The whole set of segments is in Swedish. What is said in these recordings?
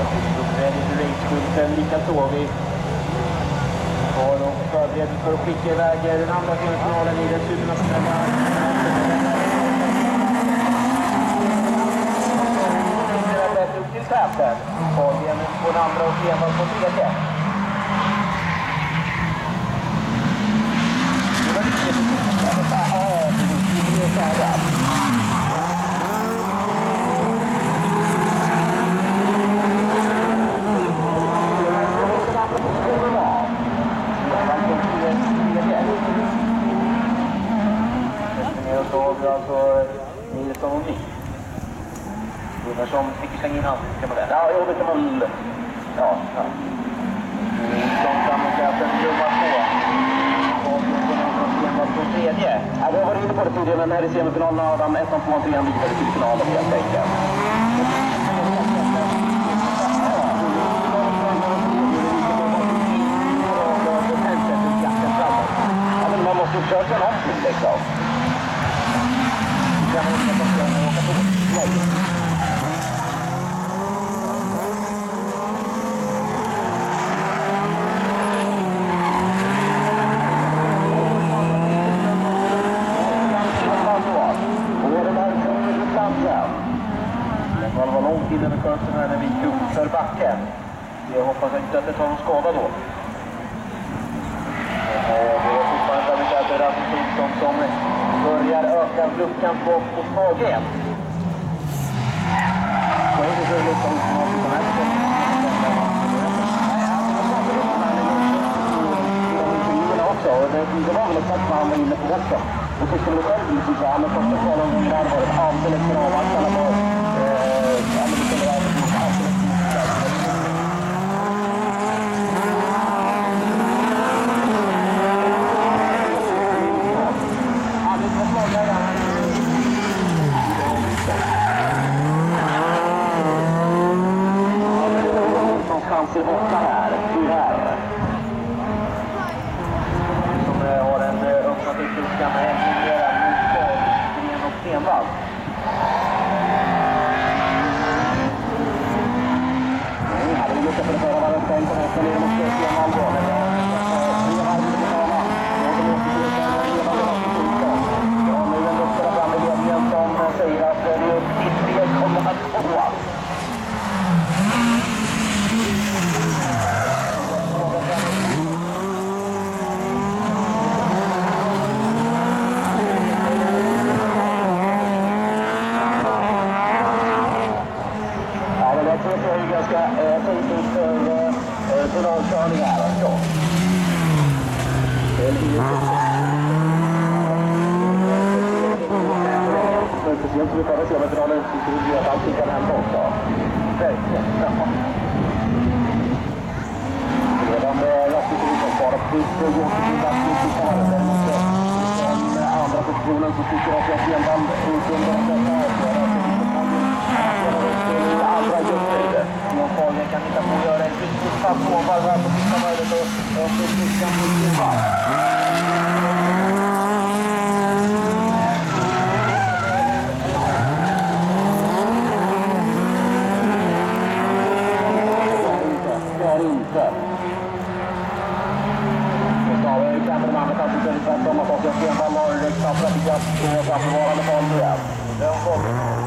uppträdning till raceskulten likaså. Vi har och förbereder för att skicka iväg den andra semifinalen i den supernationella. Upp till täten. Fabian på den andra och Stenvall på tredje. Det var riktigt alltså Nilsson och Nick. Gunnarsson fick slänga in handen, kan man säga. Ja, det kan man. Ja. Nilsson framåt nummer 2. Och Stenvall på tredje. Ja, vi har varit inne på det tidigare, men här i semifinalen har de 1, 2, 3 vidare till finalen helt enkelt. Ja, men man måste ju försöka någonting liksom. Det var långt in över kursen här när vi gick upp för backen. Jag hoppas inte att det tar någon skada då. Det är fortfarande David Rasmus Olsson som börjar öka luckan på Fagen. Så är det så luckan som här. Det var väl exakt vad han var inne på också. Och så skulle det själv bli så här, men första kvalan som det här var ett alldeles för avvaktarna på ja, men det skulle vara alldeles chanser borta här, tyvärr. Som har en öppnat i luckan med Henrik mot och Stenvall. Nej, hade vi lyckats för att föra varandra sen på nästan ner mot Stenvall då. Men vi har aldrig betala. Jag har åkt till Stenvall redan med Vattenskylten. Jag har nu en lucka fram i ledningen som säger att det är upp till 3,2. Det är ganska tidigt för finalkörning här också. Speciellt som vi förra semifinalen så tror vi att allting kan hända också. Verkligen. Redan Rasmus Olsson svarar plus Josefin Rasmus i karen. Den andra positionen så tycker jag att jag Stenvall under detta avgörande. Andra grupper. Jon Fagen kan hitta på att göra en riktigt fast sovvarv här på sista möjlighet och lyckan på Stenvall. Det är inte. Gustav Kammerman kan sitta i tvärtom att också Stenvall har knappt och framförvarande fall igen. Den kommer.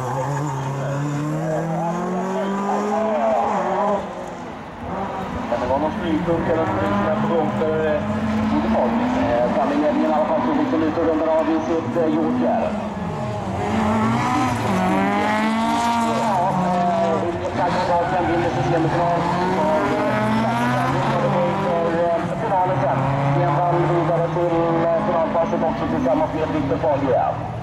Det var någon flygpunkt eller någon på gång för Bodefag. Samlinledningen i alla fall tog liksom ut och rundar av i sitt jordkär. Kajkan vinner systemfinal för finalen sen. Stenvall vidare till finalpasset också tillsammans med Viktor Fahlgren.